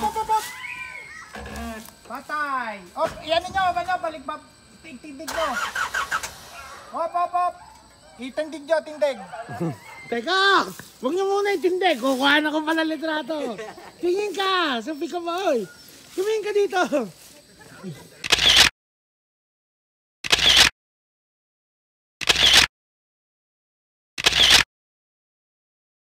op. Patay. Op, yan ninyo, ganyo, baligbab. Tindig nyo. Op. Itindig nyo, tindig. Teka, huwag nyo muna itindig. Kukuhaan ako pala litrato. Tingin ka, sa Pika Boy. Tumingin ka dito.